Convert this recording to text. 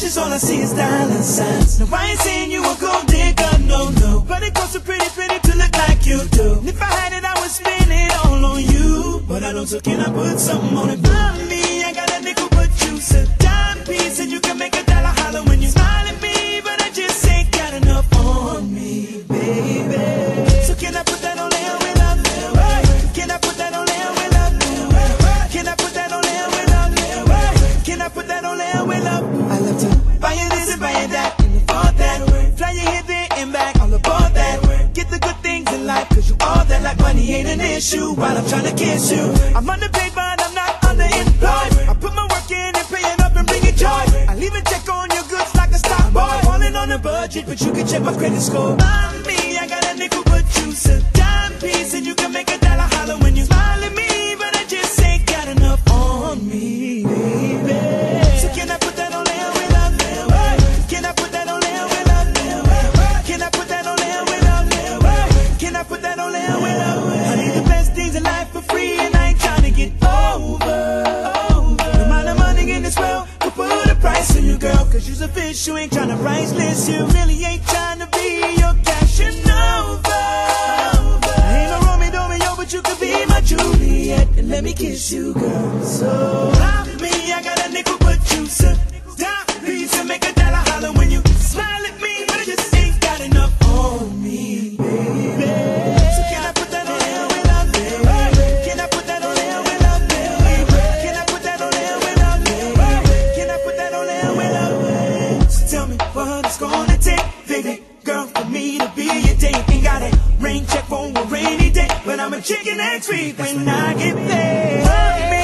messages, all I see is dollar signs. Now I ain't saying you a gold digger, no, no, but it goes so pretty to look like you do. And if I had it, I would spend it all on you. But I don't, so can I put something on it? Mommy, I got a nickel, but you said dime piece, and you can make $1 holler when you smile at me. But I just ain't got enough on me, baby. So can I put that on there with love? Can I put that on there with love? Can I put that on there with love? Can I put that on there with love? I love to buy you this and buy you that, and afford that. Fly you here, there, and back, all aboard that. Get the good things in life, cause you all that, like money ain't an issue. While I'm trying to kiss you, I'm underpaid but I'm not underemployed. I put my work in and pay it up and bring it joy. I leave a check on your goods like a stock boy. Falling on a budget, but you can check my credit score. Mommy, I got a nickel, but you said dime piece, and you can make $1 holler when you smile at me. But I just ain't got enough on me, baby. So can I put that on there with love? Can I put that on there with love? Can I put that on there with love? Can I put that on there with love? I need the best things in life for free, and I ain't trying to get over. The amount of money in this world could put a price on you, girl. Cause you's a fish, you ain't trying to priceless. You really ain't trying to be your cash and over. I ain't no Romeo, but you could be my Juliet, and let me kiss you, girl. So love me, I got a nickel, but you said dime piece and make $1 holler when you smile at me. But I just ain't got enough on me, baby. So can I put that on there with love? Can I put that on there with love? Can I put that on there with love? Can I put that on there with love? So tell me what it's gonna take, baby girl, for me to be your date. Ain't got a rain check for a rainy day, but I'm a chicken next week when I get there.